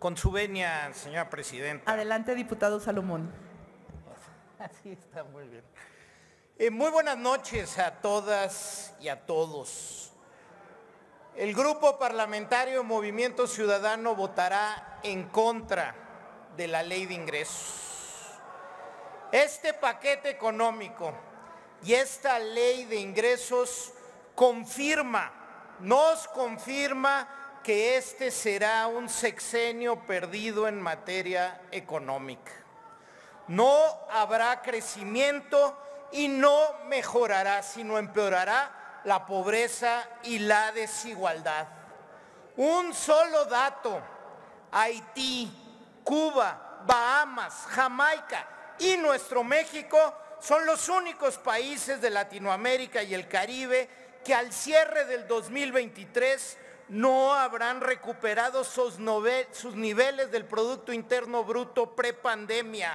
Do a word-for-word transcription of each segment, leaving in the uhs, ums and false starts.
Con su venia, señora presidenta. Adelante, diputado Salomón. Así está, muy bien. Eh, muy buenas noches a todas y a todos. El Grupo Parlamentario Movimiento Ciudadano votará en contra de la Ley de Ingresos. Este paquete económico y esta Ley de Ingresos confirma, nos confirma que este será un sexenio perdido en materia económica. No habrá crecimiento y no mejorará, sino empeorará la pobreza y la desigualdad. Un solo dato: Haití, Cuba, Bahamas, Jamaica y nuestro México son los únicos países de Latinoamérica y el Caribe que al cierre del dos mil veintitrés no habrán recuperado sus, sus niveles del Producto Interno Bruto prepandemia.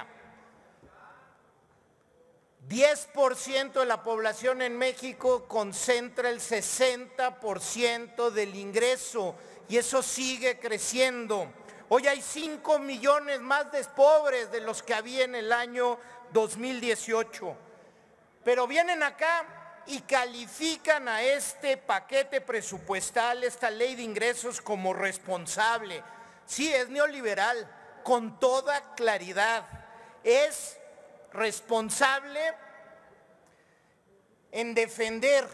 diez por ciento de la población en México concentra el sesenta por ciento del ingreso y eso sigue creciendo. Hoy hay cinco millones más de pobres de los que había en el año dos mil dieciocho. Pero vienen acá y califican a este paquete presupuestal, esta ley de ingresos, como responsable. Sí, es neoliberal, con toda claridad. Es responsable en defender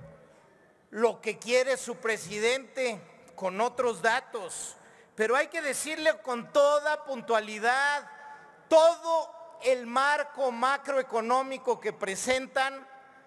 lo que quiere su presidente con otros datos, pero hay que decirle con toda puntualidad, todo el marco macroeconómico que presentan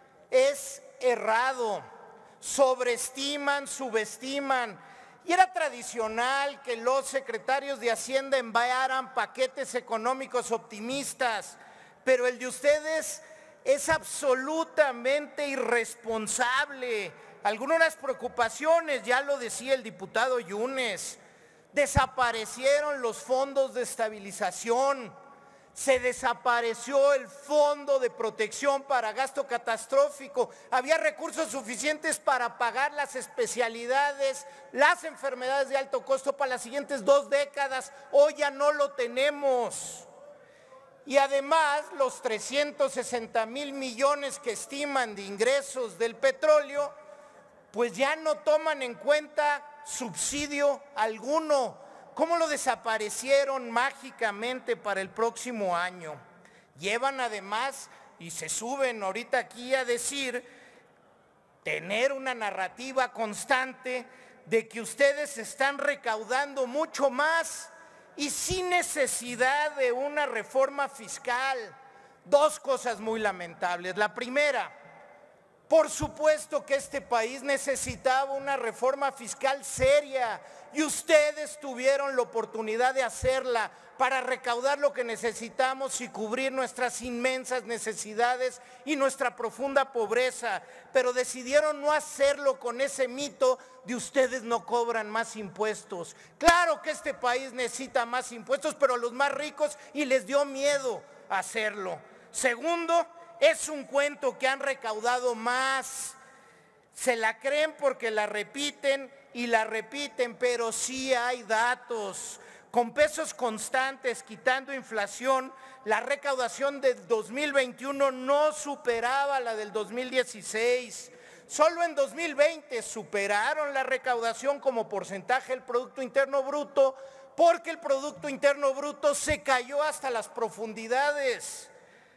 es errado, sobreestiman, subestiman. Y era tradicional que los secretarios de Hacienda enviaran paquetes económicos optimistas, pero el de ustedes es absolutamente irresponsable. Algunas preocupaciones, ya lo decía el diputado Yunes, desaparecieron los fondos de estabilización, se desapareció el Fondo de Protección para Gasto Catastrófico. Había recursos suficientes para pagar las especialidades, las enfermedades de alto costo para las siguientes dos décadas. Hoy ya no lo tenemos. Y además, los trescientos sesenta mil millones que estiman de ingresos del petróleo, pues ya no toman en cuenta subsidio alguno. ¿Cómo lo desaparecieron mágicamente para el próximo año? Llevan además, y se suben ahorita aquí a decir, tener una narrativa constante de que ustedes están recaudando mucho más y sin necesidad de una reforma fiscal. Dos cosas muy lamentables. La primera, por supuesto que este país necesitaba una reforma fiscal seria y ustedes tuvieron la oportunidad de hacerla para recaudar lo que necesitamos y cubrir nuestras inmensas necesidades y nuestra profunda pobreza, pero decidieron no hacerlo con ese mito de ustedes no cobran más impuestos. Claro que este país necesita más impuestos, pero a los más ricos, y les dio miedo hacerlo. Segundo, es un cuento que han recaudado más. Se la creen porque la repiten y la repiten, pero sí hay datos. Con pesos constantes, quitando inflación, la recaudación del dos mil veintiuno no superaba la del dos mil dieciséis. Solo en dos mil veinte superaron la recaudación como porcentaje del Producto Interno Bruto, porque el Producto Interno Bruto se cayó hasta las profundidades.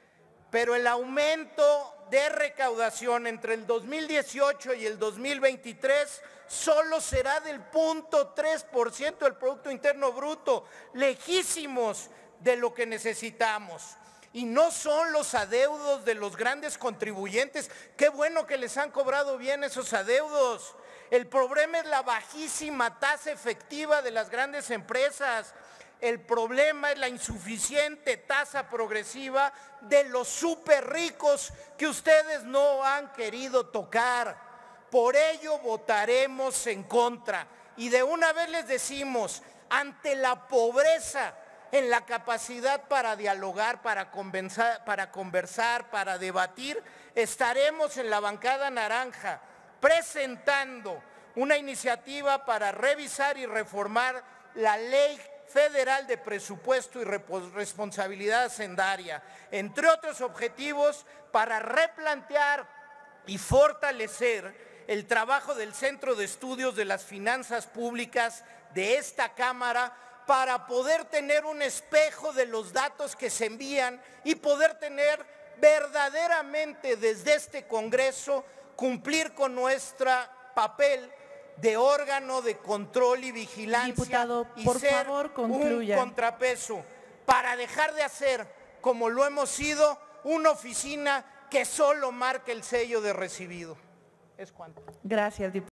Pero el aumento de recaudación entre el dos mil dieciocho y el dos mil veintitrés solo será del cero punto tres por ciento del Producto Interno Bruto, lejísimos de lo que necesitamos. Y no son los adeudos de los grandes contribuyentes, qué bueno que les han cobrado bien esos adeudos. El problema es la bajísima tasa efectiva de las grandes empresas. El problema es la insuficiente tasa progresiva de los súper ricos que ustedes no han querido tocar. Por ello votaremos en contra. Y de una vez les decimos, ante la pobreza en la capacidad para dialogar, para conversar, para conversar, para debatir, estaremos en la bancada naranja presentando una iniciativa para revisar y reformar la ley Federal de Presupuesto y Responsabilidad Hacendaria, entre otros objetivos para replantear y fortalecer el trabajo del Centro de Estudios de las Finanzas Públicas de esta Cámara para poder tener un espejo de los datos que se envían y poder tener verdaderamente desde este Congreso cumplir con nuestro papel de órgano de control y vigilancia. Diputado, y por ser favor, concluya. un contrapeso para dejar de hacer, como lo hemos sido, una oficina que solo marca el sello de recibido. Es cuanto. Gracias, diputado.